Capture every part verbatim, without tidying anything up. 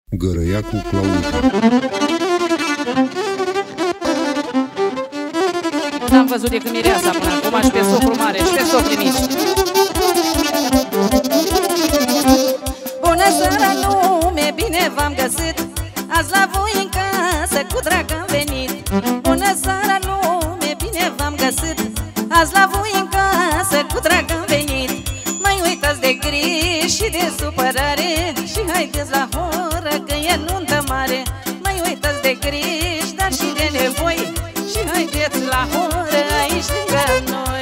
Gărăiacu Claudiu. N-am văzut decât mireasa până acum și pe socru mare și pe socri mici. Bună seara lume, bine v-am găsit. Azi la voi în casă cu drag am venit. Bună seara lume, bine v-am găsit. Azi la voi în casă cu drag am venit. Mai uitați de griji și de supărare și haideți la horă că e nuntă mare. Mai uitați de griji, dar și de nevoi și haideți la horă aici lângă noi.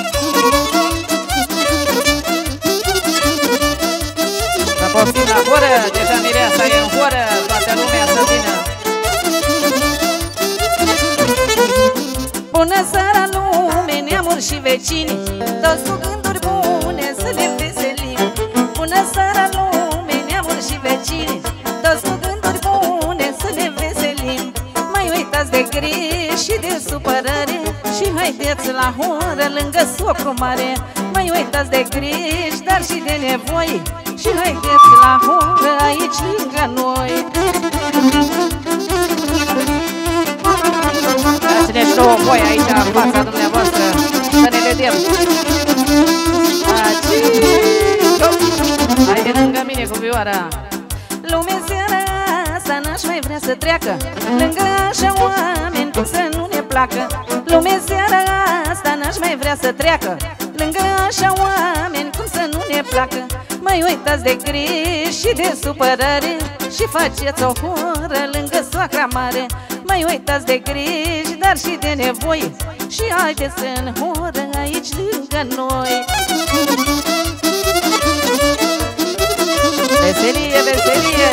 Să poftim la horă, deja mireasa e în horă, toată lumea să vină. Bună seara lume, neamuri și vecini, toți cu gânduri bune să le veselim. Bună seara lume, neamuri și vecini, toți cu gânduri bune să le veselim. Mai uitați de griji și de supărare și haideți la horă lângă socru mare. Mai uitați de griji, dar și de nevoi și haideți la horă aici lângă noi. Dați-ne și nouă voi aici în fața dumneavoastră, să ne vedem. Hai de lângă mine cu vioara. Lumea seara asta n-aș mai vrea să treacă lângă așa oameni cum să nu ne placă. Lumea seara asta n-aș mai vrea să treacă lângă așa oameni cum să nu ne placă. Mai uitați de griji și de supărare și faceți o horă lângă soacra mare. Mai uitați de griji, dar și de nevoi și haideți în horă aici lângă noi. Veselie, veselie!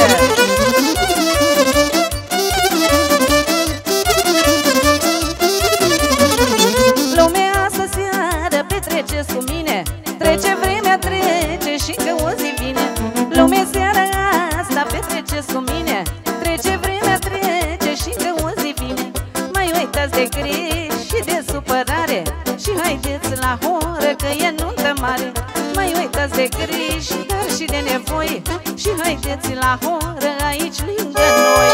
Lumea asta seară petreceți cu mine, trece vremea, trece și că o zi vine. Lumea seara asta petreceți cu mine, trece vremea, trece și că o zi vine. Mai uitați de griji și de supărare și haideți la horă că e nuntă mare. Mai uitați de griji, dar și de nevoi și haideți la horă aici lângă noi.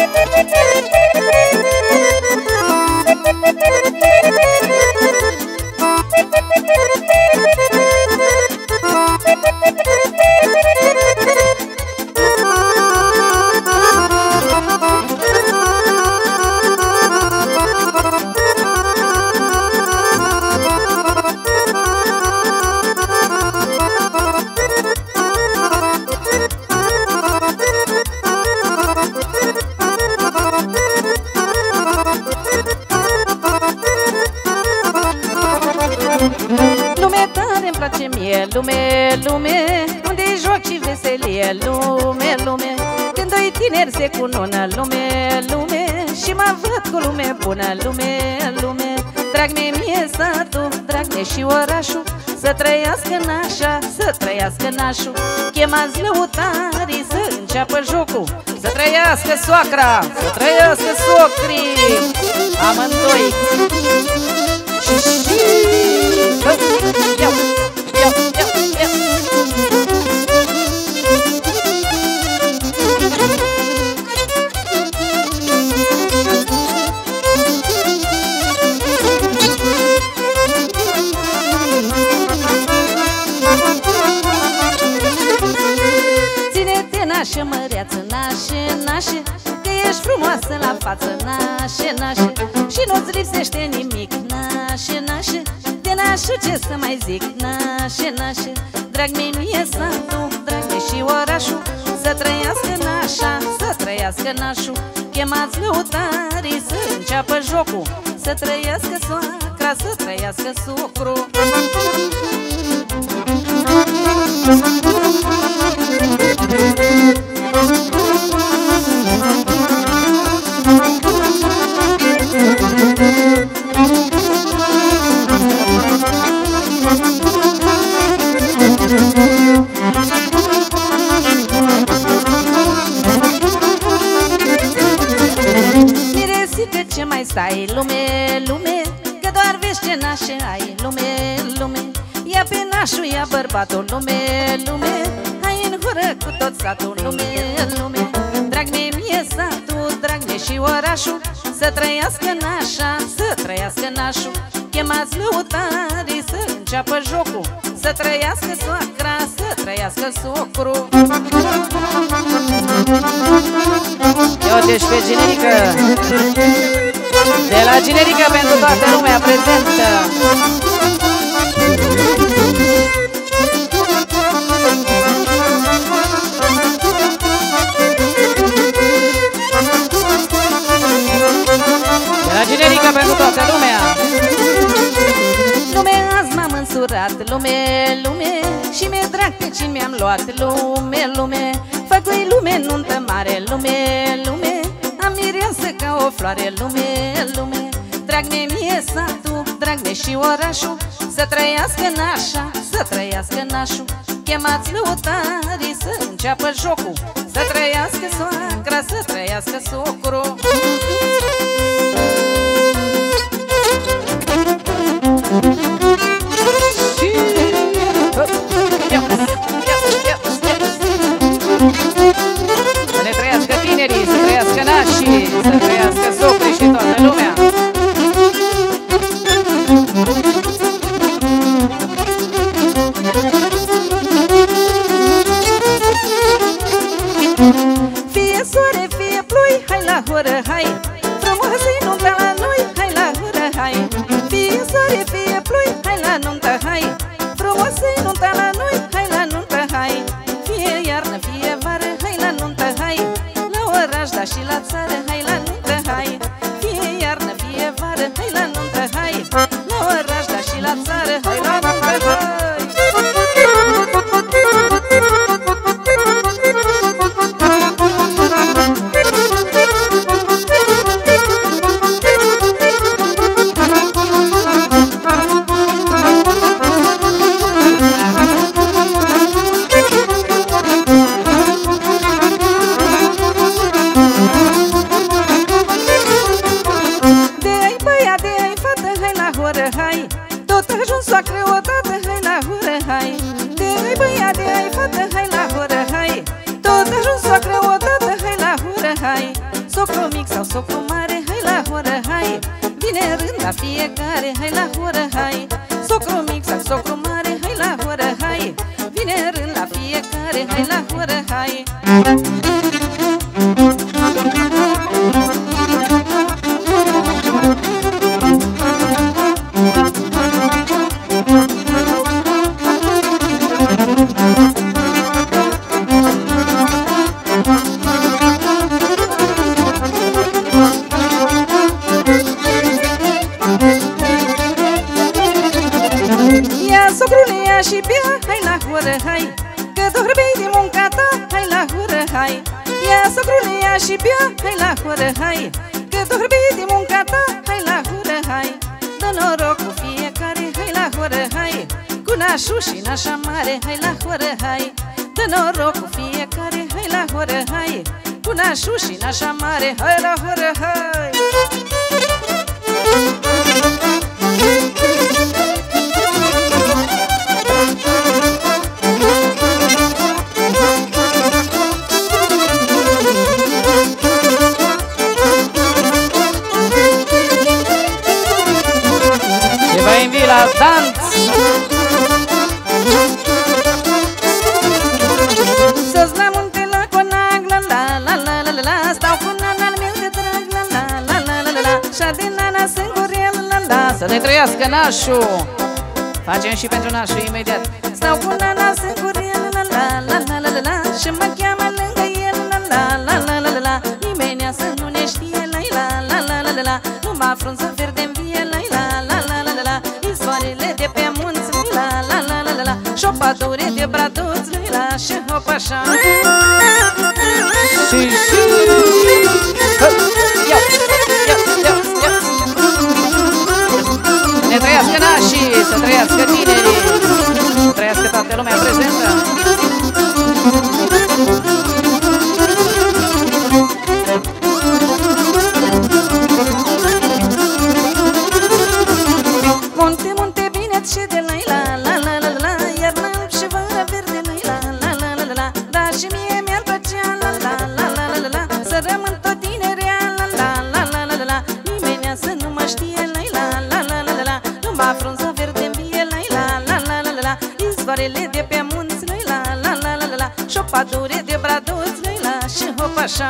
Lume, lume, unde-i joc și veselie. Lume, lume, când doi tineri se cunună. Lume, lume, și mă văd cu lume bună. Lume, lume, drag mie satul, drag mie și orașul, să trăiască nașa, să trăiască nașul. Chemați lăutarii să înceapă jocul, să trăiască soacra, să trăiască socrii, amândoi. Și și iau, iau, iau, iau. Ține-te nașă, măreață, nașe, nașe, că ești frumoasă la față, nașe, nașe, și nu-ți lipsește nimic, nașe, nașe. De nașă ce să mai zic, nașe, nașe, drag mie satul, drag mie și orașul, să trăiască nașa, să trăiască nașul. Chemați lăutarii să înceapă jocul, să trăiască soacra, să trăiască socru. Miresică, ce mai stai, lume, lume, că doar vezi ce nașe ai. Lume, lume, ia pe nașul, ia bărbatul. Lume, lume, hai în horă cu tot satul. Lume, lume, orașul, să trăiască nașa, să trăiască nașul. Chemați lăutarii să înceapă jocul, să trăiască soacra, să trăiască socru. Eu deci pe generică, de la generică pentru toată lumea prezentă. De la generică pentru toată lumea. Lume, azi m-am însurat, lume, lume, și mi-e drag pe cine mi-am luat, lume, lume. Făcui lume nuntă mare, lume, lume, am mireasă ca o floare, lume, lume. Drag-ne mie satul, drag-ne și orașul, să trăiască nașa, să trăiască nașul. Chemați lăutarii să înceapă jocul, să trăiască soacra, să trăiască socru. Să ne trăiască tinerii, să trăiască nașii, să trăiască socrii și toată lumea. Fie soare, fie ploi, hai la horă, hai, frumoasă-i nunta la noi, hai la horă, hai. Fie soare, fie ploi, hai la nuntă, hai, frumoasă-i nunta la noi, hai la nuntă, hai. Fie iarnă, fie vară, hai la nuntă, hai, la oraș, dar și la țară, hai la nuntă, hai. Fie iarnă, fie vară, hai la nuntă, hai, la oraș, dar și la țară, hai la nuntă, hai. Hai, tot ajuns soacră odată, hai la horă, hai. De ai băiat, de ai fată, hai la horă, hai. Tot ajuns soacră odată, hai la horă, hai. Socru mic sau socru mare, hai la horă, hai. Vine rând la fiecare, hai la horă, hai. Socru mic sau socru mare, hai la horă, hai. Vine rând la fiecare, hai la horă, hai. Și bea, hai la horă, hai, că dorbei de munca ta, hai la horă, hai. Ia socrule, ia și bea, hai la horă, hai, că dorbei de munca ta, hai la horă, hai. Dă noroc cu fiecare, hai la horă, hai, cu nașul și nașa mare, hai la horă, hai. Dă noroc cu fiecare, hai la horă, hai, cu nașul și nașa mare, hai la horă, hai. La dans! Să-ți la munte la conac, la la la la la la la. Stau cu nana-l meu de drag, la la la la la la la. Și-a de nana singurel, la la. Să ne trăiască nașul! Facem și pentru nașul imediat. Stau cu nana singurel, la la la la la la la. Și mă cheamă lângă el, la la la la la la la. Nimenea să nu ne știe, la la la la la la la. Numai frunză verde-n vie, la la la la la la la. Soarele de pe munți, la la la la la la. Și-o pădure de braduți, la și hop așa. Și, și, ia, ia, ia, ia. Ne trăiască nașii, să trăiască tinerii, să trăiască toată lumea prezentă. Munte, munte, bine și de la la la la la la. Iarnă și vara verde, la la la la la la. Dar și mie mi-ar plăcea, la la pădure de braduți, Leila și hop așa.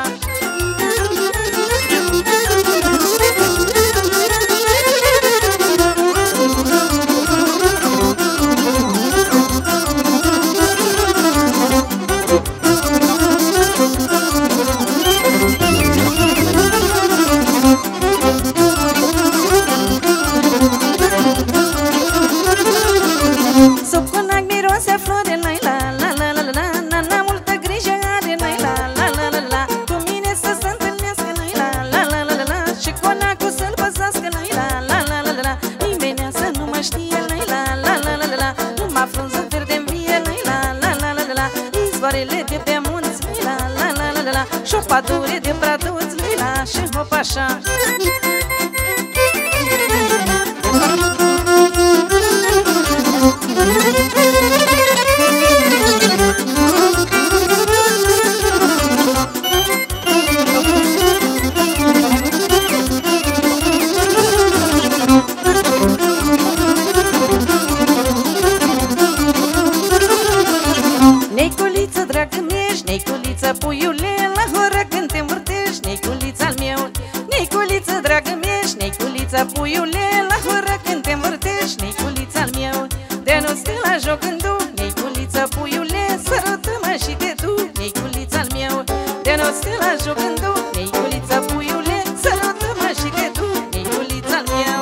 Sub conac miroase flore, Leila, la la la la la, nana multă grijă are, Leila, la la la la, cu mine să se întâlnească, Leila, la la la la la, și conacul să-l păzească, Leila, la la la la la, nimeni să nu mă știe, Leila, la la la la la, numai frunză verde-n vie, Leila, la la la la la, izvoarele de pe munți, Leila, la la la la la, și-o pădure de braduți, Leila, și hop așa. Neiculiță, dragă mie, neiculiță, puiule, la horă când te învârtești, neiculița-l meu. Neiculiță, dragă mie, neiculiță, puiule, la horă când te învârtești, neiculița-l meu. De nu stă la joc când duc, neiculiță, puiule, sărută-mă și te duc, neiculița-l meu. De nu stă la joc când duc, neiculiță, puiule, sărută-mă și te duc, neiculița-l meu.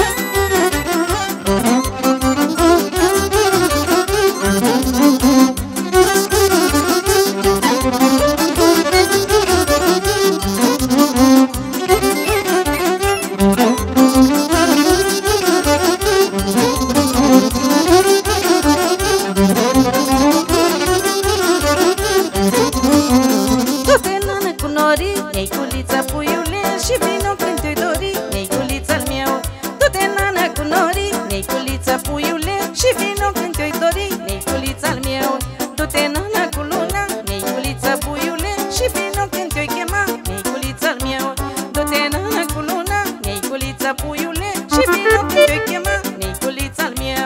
Du-te, nană, cu nori, neiculiță, puiule, și vino când te-i dori, neiculița-l meu. Du-te, nană, cu nori, neiculiță, puiule, și vino când te-i dori, neiculița-l meu. Du-te, nană, cu luna, neiculiță, puiule, și vino când te-i chema, neiculița-l meu. Du-te, nană, cu luna, neiculiță, puiule, și vino când te-i chema, neiculița-l meu.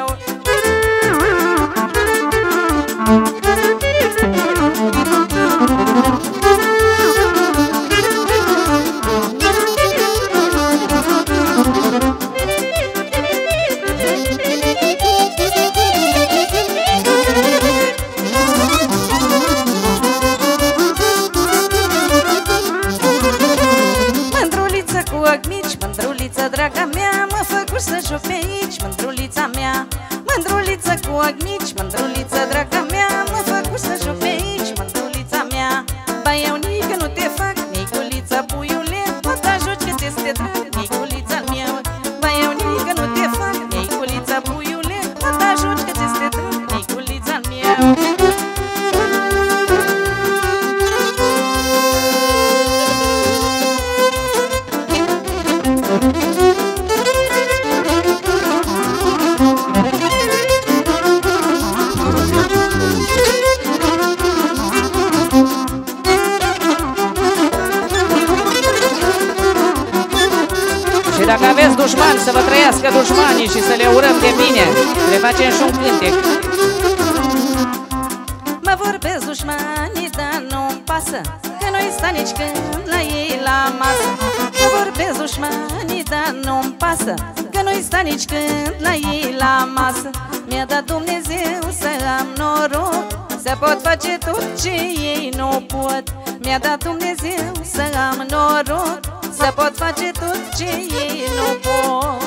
Mândruliță cu ochi mici, mândruliță, draga mea, mă făcuși să joc pe aici, mândrulița mea. Mândruliță cu ochi mici, mândruliță, draga mea, mă făcuși să joc pe aici, mândrulița mea. Ba eu nică nu te fac, neiculiță, puiule, mă te ajut că ți-este drag, neiculița-l meu. Ba eu nică nu te fac, neiculiță, puiule, mă te ajut că ți-este drag, neiculița-l meu. Și dacă aveți dușmani, să vă trăiască dușmanii și să le urăm de bine. Le facem și un cântec. Mă vorbesc dușmanii, dar nu-mi pasă, că nu-i sta nici când la ei la masă. Mă vorbesc dușmanii, dar nu-mi pasă, că nu-i sta nici când la ei la masă. Mi-a dat Dumnezeu să am noroc, să pot face tot ce ei nu pot. Mi-a dat Dumnezeu să am noroc, să pot face tot ce ei nu pot.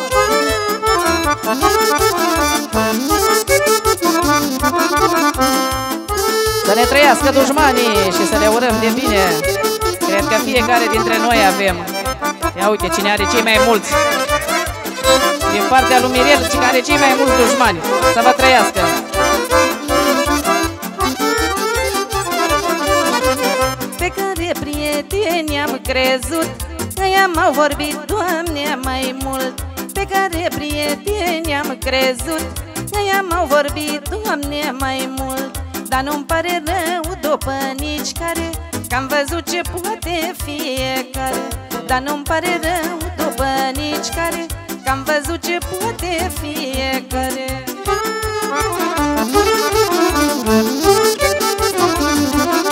Să ne trăiască dușmanii și să le urăm de bine. Cred că fiecare dintre noi avem. Ia uite cine are cei mai mulți. Din partea lui Mirel, cine are cei mai mulți dușmani. Să vă trăiască. Pe care prieteni am crezut, ăia m-au vorbit, Doamne, mai mult. Pe care prieteni am crezut, ăia m-au vorbit, Doamne, mai mult. Dar nu-mi pare rău după nici care, că am văzut ce poate fiecare. Dar nu-mi pare rău după nici care, că am văzut ce poate fiecare.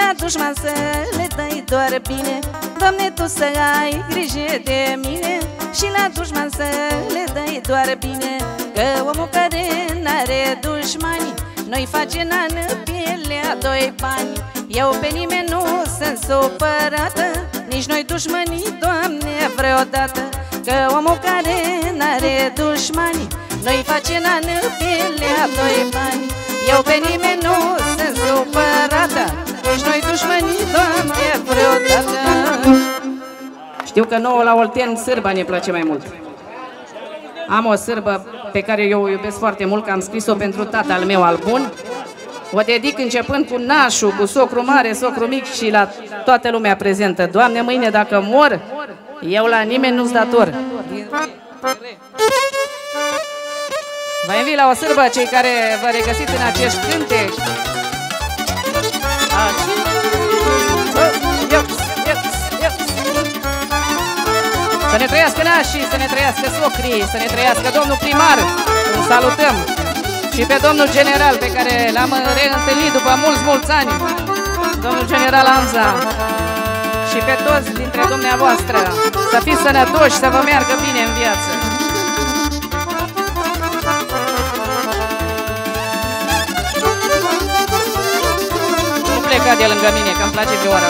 la dușman să le dai doar bine. Doamne, Tu să ai grijă de mine și la dușman să le dai doar bine. Că omul care n-are dușmani noi face nană pielea doi bani. Eu pe nimeni nu sunt supărată, nici noi dușmanii, Doamne, vreodată. Că omul care n-are dușmani noi face nană pielea doi bani. Eu pe nimeni nu sunt supărată, nici noi dușmanii, Doamne, vreodată. Știu că nouă la Olteni sârba ne place mai mult. Am o sârbă pe care eu o iubesc foarte mult, că am scris-o pentru tatăl meu al bun. O dedic începând cu nașul, cu socru mare, socru mic și la toată lumea prezentă. Doamne, mâine dacă mor, eu la nimeni nu-s dator. Vă invit la o sârbă, cei care vă regăsiți în acești cânteci. Să ne trăiască nașii, să ne trăiască socrii, să ne trăiască domnul primar, îl salutăm. Și pe domnul general, pe care l-am reîntâlnit după mulți, mulți ani, domnul general Amza. Și pe toți dintre dumneavoastră, să fiți sănătoși, să vă meargă bine în viață. Nu pleca de lângă mine, că îmi place vioara.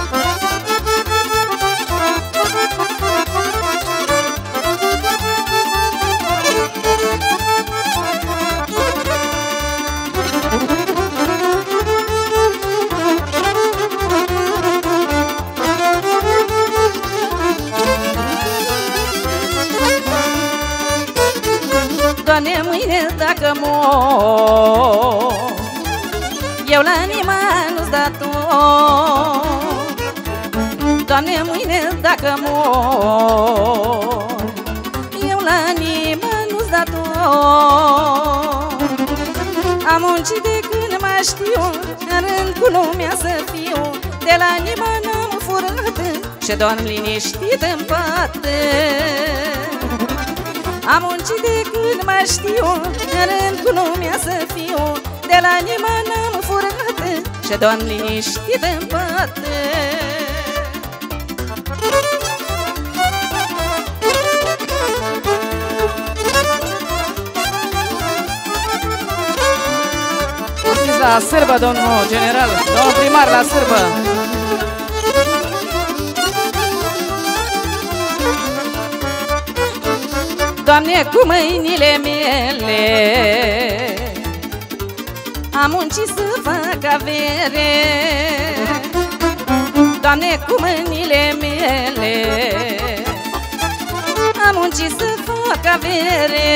Doamne, mâine dacă mor, eu la nimeni nu-s dator. Doamne, mâine dacă mor, eu la nimeni nu-s dator. Am muncit de când mă știu, în rând cu lumea să fiu. De la nimeni n-am furat și dorm liniștit în pat. Am muncit de când mă știu, în rând cu lumea să fiu. De la nimeni n-am furat și dorm liniștit în pat. La sârbă, domnul general, domnul primar, la sârbă. Doamne, cu mâinile mele am muncit să fac avere. Doamne, cu mâinile mele am muncit să fac avere.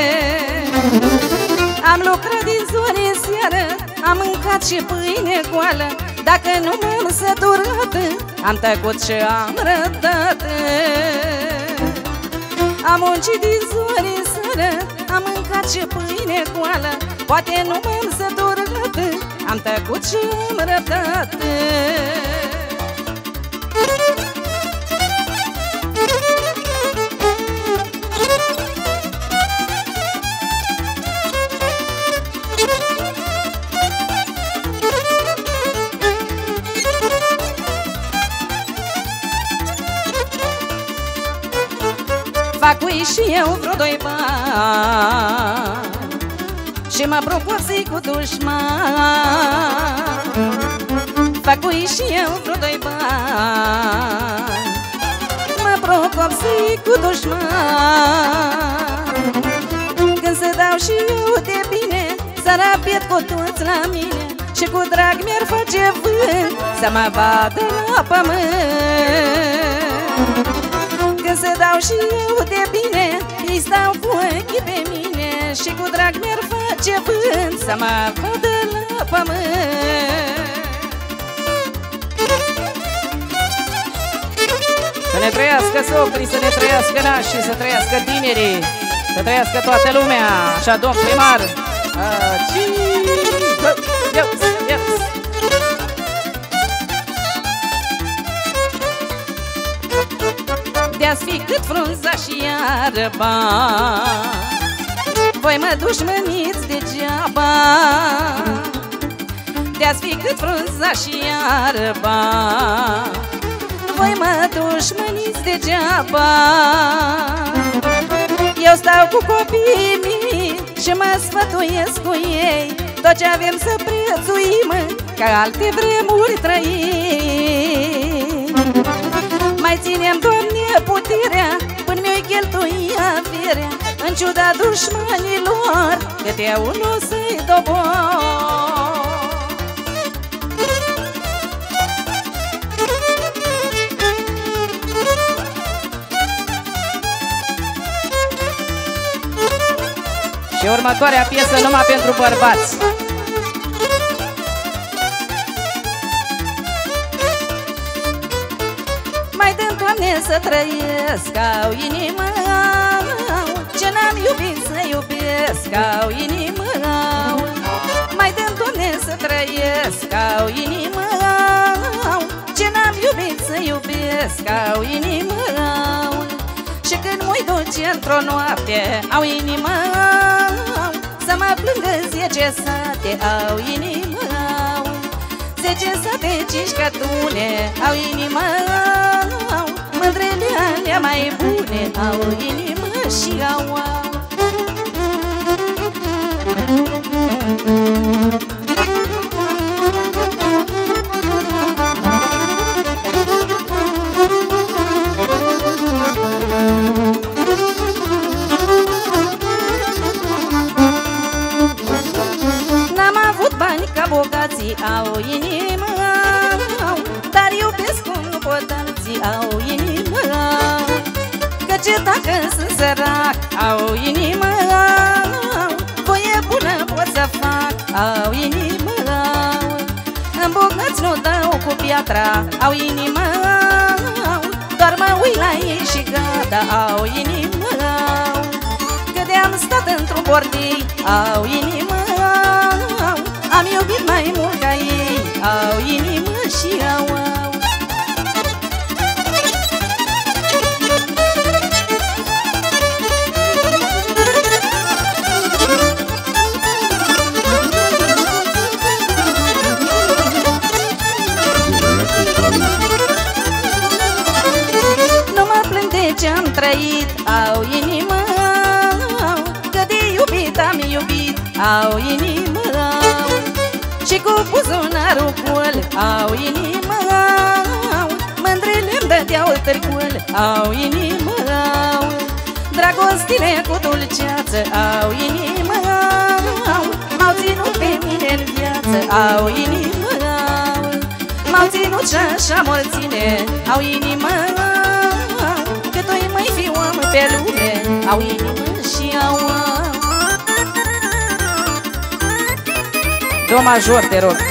Am lucrat din zoare în seară, am mâncat și pâine goală. Dacă nu m-am săturat, am tăcut și am răbdat. Am muncit din zoare în seară, am mâncat și pâine goală. Poate nu m-am săturat, am tăcut și am răbdat. Fac ui și eu vreo doi bani și mă procopsi cu dușman. Fac ui și eu vreo doi bani, mă procopsi cu dușman. Când se dau și eu de bine, să rapiet cu toți la mine și cu drag mi-ar face vânt să mă vadă la pământ. Când se dau și eu de bine, îi stau cu ochii pe mine și cu drag mi-ar face vânt să mă vadă la pământ. Să ne trăiască socrii, să ne trăiască nașii, să trăiască tinerii, să trăiască toată lumea. Așa, domn primar. De-ați fi cât frunza și iarba, voi mă dușmăniți degeaba. puteați fi cât frunza și iarba. Voi mă dușmăniți degeaba. Eu stau cu copiii mei și mă sfătuiesc cu ei. Tot ce avem să prețuim, ca alte vremuri trăim. Mai ținem, Doamne, puterea până mi-o cheltui averea. În ciuda dușmanilor, câte unul să-i dobor. Și următoarea piesă numai pentru bărbați. Mai dăm, Doamne, să trăiesc, au inimă, ce n-am iubit să iubesc, au inimă. Mai dăm, Doamne, să trăiesc, au inimă, ce n-am iubit să iubesc, au inimă. Și când mă-i duce într-o noapte, au inimă, să mă plângă zece sate, au inimă. Zece sate, cinci cătune, au inimă, mândrele alea mai bune, au inimă și au, au. N-am avut bani ca bogații, au inimă, dar iubesc cum nu pot alții, au inimă. Căci dacă sunt sărac, au inimă, voie bună pot să fac, au inimă. În bogați nu dau cu piatra, au inimă, doar mă uit la ei și gata, au inimă. Că de-am stat într-un bordei, au inimă, am iubit mai mult ca ei, au inimă și au, au. Nu mă plâng de ce-am trăit, au inimă, că de iubit am iubit, au inimă. Și cu buzunarul gol, au inimă, mândrele-mi dădeau târgul, au inimă. Dragostile cu dulceață, au inimă, m-au ținut pe mine în viață, au inimă. M-au ținut și-așa morține, au inimă, că toi mai fi om pe lume, au inimă și au, au. Do major, te rog.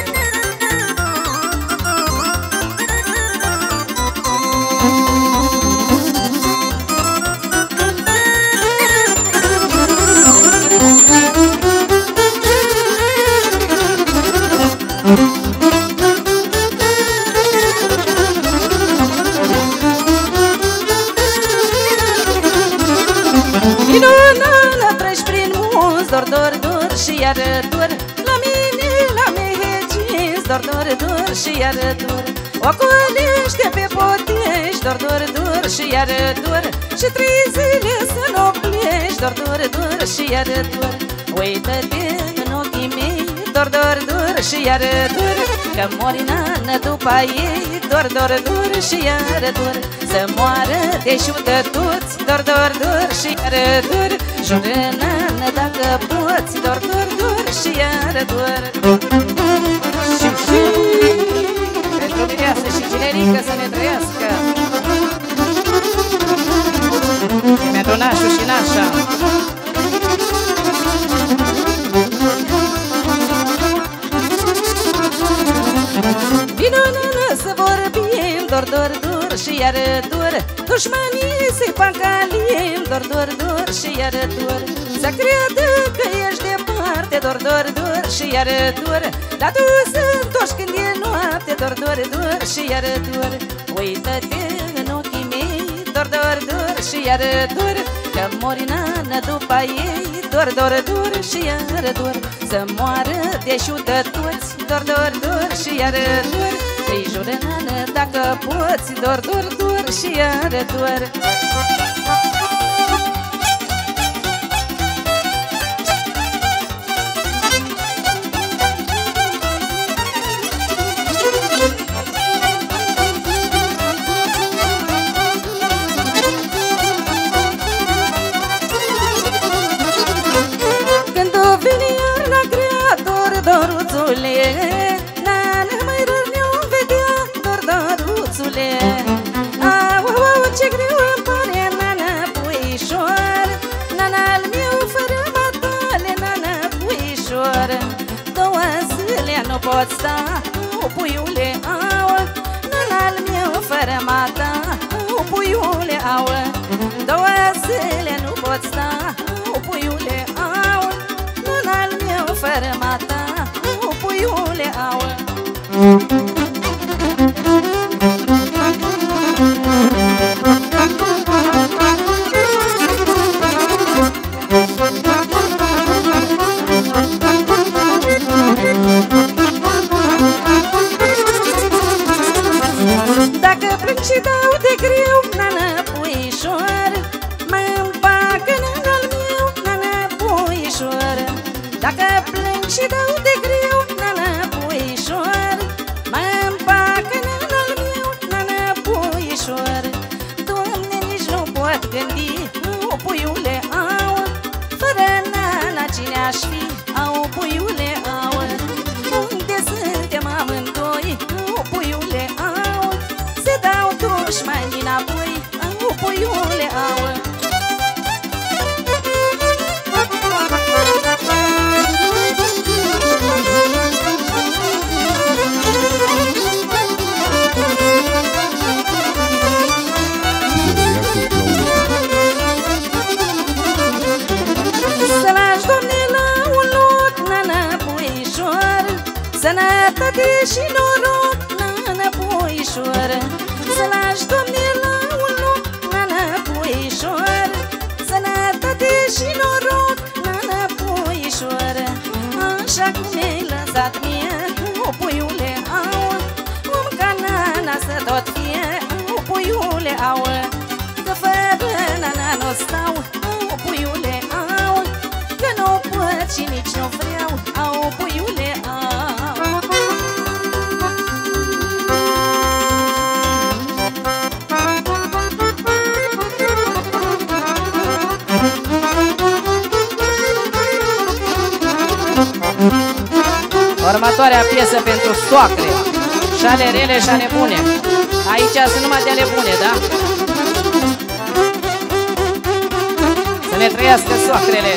Minună, treci prin munți, dor, dor, dor și iar dor. La mine, la meheci, dor, dor, dor și iar dor. Ocolește pe potești, dor, dor, dor și iar dor. Și trei zile să nu pleci, dor, dor, dor și iar dor. Uită-te în ochii mei, dor, dor, dor și iar dor. Că mori nană după ei, dor, dor, dor și iar dor. Să moară de șută toți, dor, dor, dor și iar dor. Jură nană dacă poți, dor, dor, dor și iar dor. Pentru mireasă și generică să ne trăiască. Mi-a donat și nașa. Vino, nană, să vorbim, dor, dor, dor și iar dor. Dușmanii se fac alim, dor, dor, dor și iar dor. Să creadă că ești departe, dor, dor, dor și iar dor. Dar tu să-ntorci când e noapte, dor, dor, dor și iar dor. Uită-te în ochii mei, dor, dor, dor și iar dor. Că mori nană după ei, dor, dor, dor și iară dor, să moară de șută toți, dor, dor, dor și iară dor, îi jură nană dacă poți, dor, dor, dor și iară dor. Nana mai rău ne-o vedea, dor, doruțule. Au, au, ce greu îmi pare, nana puișor, nana-l meu fără matale, nana puișor. Două zile nu pot sta, au, puiule, au, nana-l meu fără mata, au, puiule, au. Două zile nu pot sta, au, puiule, au, nana-l meu fără mata, puiule, au. Dacă plâng și dau de greu, nana puișor, mă împacă nana-l meu, nana puișor. Dacă plâng și dau de greu, nana puișor, mă împacă nana-l meu, nana puișor. Doamne, nici nu pot gândi, au, puiule, au, fără nana cine aș fi, au, puiule, au. Unde suntem amândoi, au, puiule, au, se dau dușmani înapoi, au, puiule, au. Sănătate și noroc, nana puișor, să lași, Doamne, la un loc, nana puișor. Sănătate și noroc, nana puișor, așa cum mi-ai lăsat mie, o, puiule, au, om ca nana să tot fie, o, puiule, au. Că fără nana n-o stau, o, puiule, au, că nu pot și nici nu vreau, au, puiule, au. Următoarea piesă pentru soacre, și ale rele și ale bune. Aici sunt numai de ale bune, da? Să ne trăiască soacrele.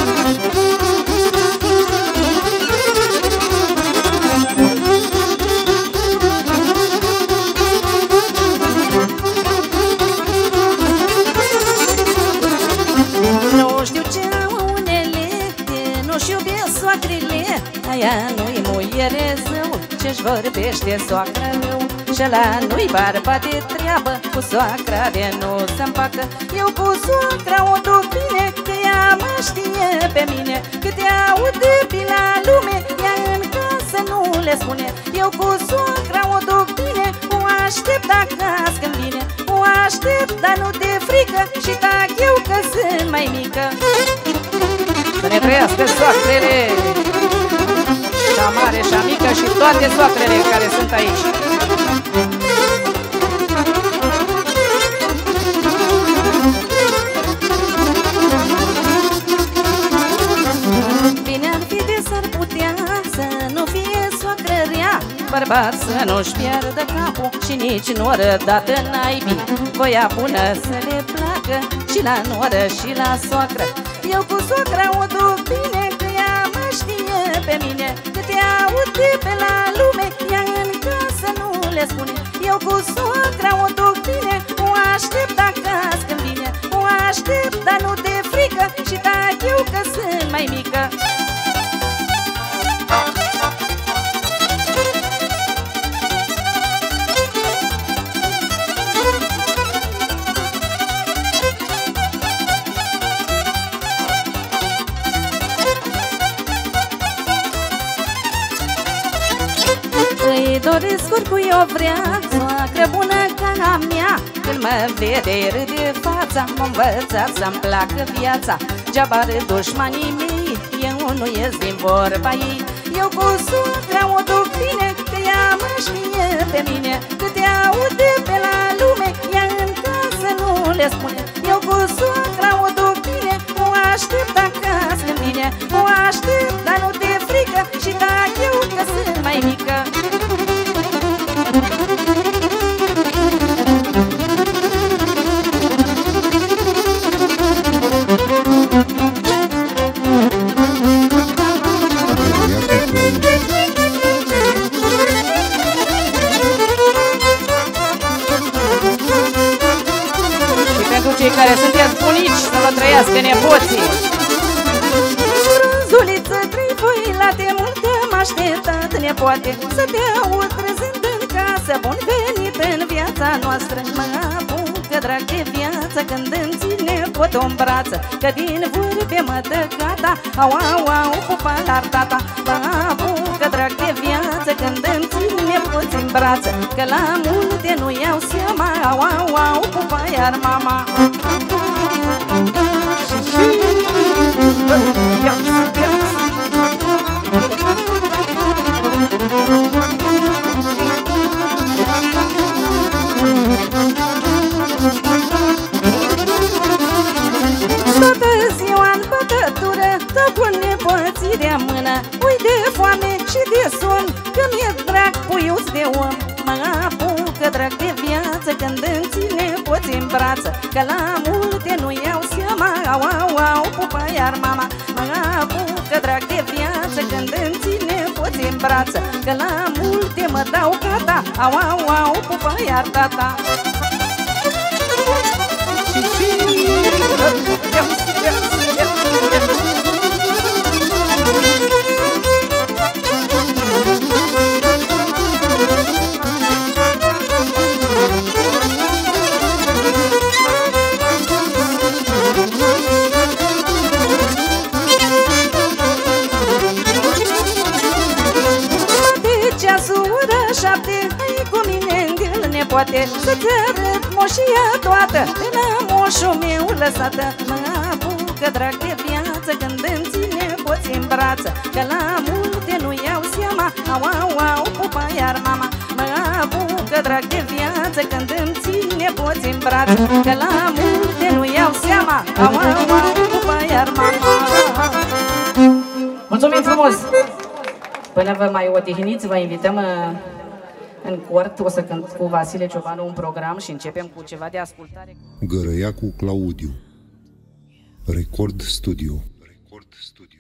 Nu știu ce au unele, nu-și iubesc soacrele. Aia nu-i muiere zău, ce-și vorbește soacra rău. Și ăla nu-i bărbat de treabă, cu soacra de nu se-mpacă. Eu cu soacra o duc bine, că ea mă știe pe mine. Cât ea aude pe la lume, ea în casă nu le spune. Eu cu soacra o duc bine, o aștept acasă când vine. O aștept, dar nu te frică, și tac eu că sunt mai mică. Să ne trăiască soacrele, cea mare, cea mică și toate soacrele care sunt aici. Bine ar fi de s-ar putea să nu fie soacră rea, bărbat să nu-și pierdă capul și nici noră dată naibii. Voia bună să le placă și la noră și la soacră. Eu cu soacra o duc bine, că ea mă știe pe mine. Cât ea aude pe la lume, ea în casă nu le spune. Eu cu soacra o duc bine, o aștept acasă când vine. O aștept, dar nu te frică, și tac eu că sunt mai mică. doresc oricui o vrea, soacră bună ca a mea. Când mă vede râde fața, m-a învățat să-mi placă viața. Geaba râd dușmanii mei, eu nu ies din vorba ei. Eu cu soacra o duc bine, că ea mă știe pe mine. Câte aude pe la lume, ea în casă nu le spune. Eu cu soacra o duc bine, o aștept acasă când vine. O aștept, dar nu te frică, și dacă eu că sunt mai mică. Cei care sunteți bunici să vă trăiască nepoții. Frunzuliță, trei foi late, multă m-a așteptat nepoate. Să te aud trăzând în casă, bun venit în viața noastră. Mă apucă drag de viață când îmi ține pot-o în brață, că din vorbe mă dă gata, au, au, au, pupa la tata. Mă apucă drag de viață când îmi ține pot în brață, că la multe nu iau seama, au, au, au, pupa iar mama. Toată ziua în bătătură, dă cu nepoții de mână. Ui de foame și de somn, că mi-e drag puiuț de om. Mă apucă drag de viață când îmi ține poți în brață, că la multe nu iau seama, au, au, au, pupa iar mama. Mă apucă drag de viață când îmi ține poți în brață, că la multe mă dau gata, au, au, au, pupa iar tata. Poate să-ți arăt moșia toată, de la moșul meu lăsată. Mă apucă drag de viață când îmi ține poți în brață, că la multe nu iau seama, au, au, au, pupa iar mama. Mă apucă drag de viață când îmi ține poți în brață, că la multe nu iau seama, au, au, au, pupa iar mama. Mulțumim frumos! Până vă mai odihniți, vă invităm în cort, o să cânt cu Vasile Ciobanu un program și începem cu ceva de ascultare. Gărăiacu Claudiu, Record Studio. Record Studio.